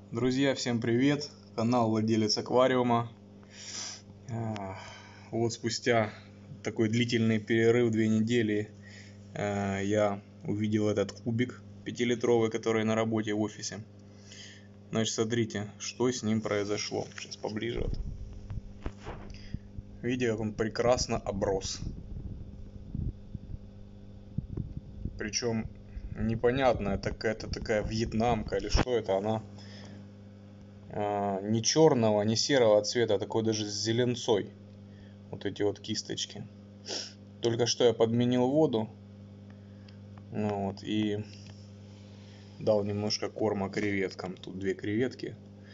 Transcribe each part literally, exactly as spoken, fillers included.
Друзья, всем привет! Канал Владелец Аквариума. Вот спустя такой длительный перерыв, две недели, я увидел этот кубик пятилитровый, который на работе в офисе. Значит, смотрите, что с ним произошло. Сейчас поближе. Вот. Видите, как он прекрасно оброс. Причем непонятно, это какая-то такая вьетнамка или что это, она не черного, не серого цвета, такой даже с зеленцой. Вот эти вот кисточки. Только что я подменил воду. Ну вот, и дал немножко корма креветкам. Тут две креветки.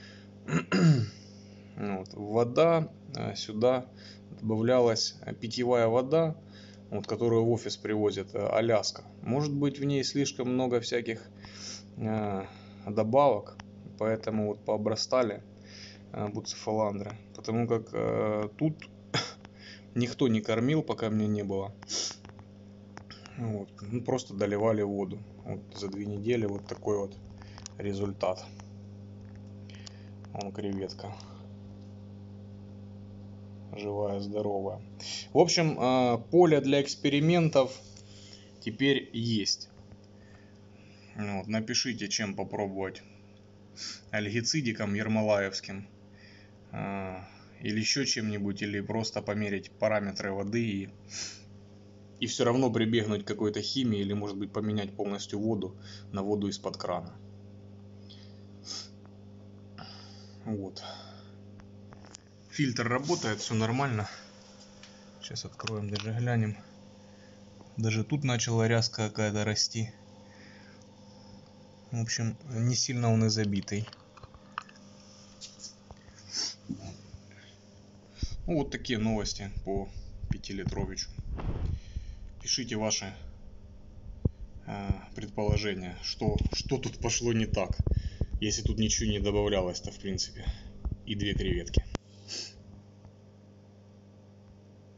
Вот. Вода сюда добавлялась, питьевая вода, вот, которую в офис привозят, Аляска. Может быть, в ней слишком много всяких э, добавок, поэтому вот пообрастали э, буцефаландры. Потому как э, тут никто не кормил, пока меня не было. Вот. Ну, просто доливали воду. Вот за две недели вот такой вот результат. Вон креветка. Живая, здоровая. В общем, поле для экспериментов теперь есть. Вот, напишите, чем попробовать. Альгицидиком ермолаевским. Или еще чем-нибудь. Или просто померить параметры воды. И, и все равно прибегнуть к какой-то химии. Или может быть поменять полностью воду на воду из-под крана. Вот. Фильтр работает, все нормально. Сейчас откроем, даже глянем. Даже тут начала ряска какая-то расти. В общем, не сильно он и забитый. Ну, вот такие новости по пятилитровичу. Пишите ваши э, предположения, что, что тут пошло не так, если тут ничего не добавлялось-то в принципе. И две креветки.